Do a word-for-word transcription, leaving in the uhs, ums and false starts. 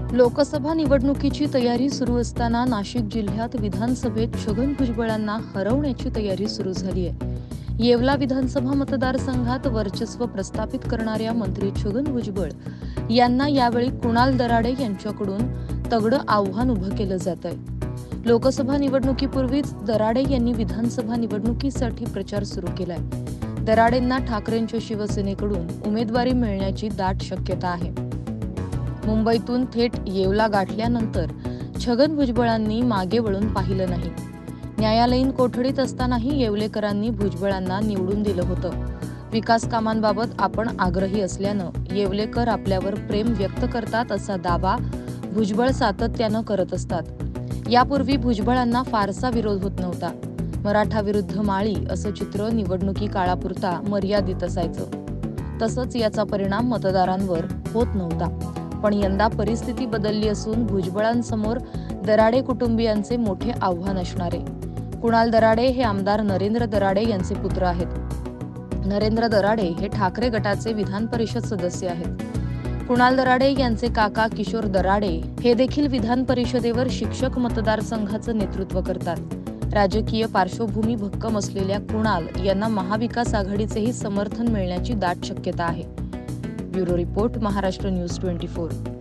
लोकसभा निवडणुकीची तयारी सुरू असताना नाशिक जिल्ह्यात विधानसभेत छगन भुजबळांना हरवण्याची तयारी सुरू झाली आहे. येवला विधानसभा मतदारसंघात वर्चस्व प्रस्थापित करणाऱ्या मंत्री छगन भुजबळ यांना यावेळी कुणाल दराडे यांच्याकडून तगडं आव्हान उभं केलं जात आहे. लोकसभा निवडणुकीपूर्वीच दराडे यांनी विधानसभा निवडणुकीसाठी प्रचार सुरू केलाय. दराडेंना ठाकरेंच्या शिवसेनेकडून उमेदवारी मिळण्याची दाट शक्यता आहे. मुंबईतून थेट येवला गाठल्यानंतर छगन भुजबळांनी मागे वळून पाहिलं नाही. न्यायालयीन कोठडीत असतानाही येवलेकरांनी भुजबळांना निवडून दिलं होतं. विकास कामांबाबत आपण आग्रही असल्यानं येवलेकर आपल्यावर प्रेम व्यक्त करतात असा दावा भुजबळ सातत्यानं करत असतात. यापूर्वी भुजबळांना फारसा विरोध होत नव्हता. मराठा विरुद्ध माळी असं चित्र निवडणुकी काळापुरता मर्यादित असायचं. तसंच याचा परिणाम मतदारांवर होत नव्हता. पण यंदा परिस्थिती बदलली असून भुजबळांसमोर दराडे कुटुंबियांचे मोठे आव्हान असणार आहे. कुणाल दराडे हे आमदार नरेंद्र दराडे यांचे पुत्र आहेत. नरेंद्र दराडे हे ठाकरे गटाचे विधान परिषद सदस्य आहेत. कुणाल दराडे यांचे काका किशोर दराडे हे देखील विधान परिषदेवर शिक्षक मतदारसंघाचं नेतृत्व करतात. राजकीय पार्श्वभूमी भक्कम असलेल्या कुणाल यांना महाविकास आघाडीचेही समर्थन मिळण्याची दाट शक्यता आहे. ब्युरो रिपोर्ट, महाराष्ट्र न्यूज चोवीस.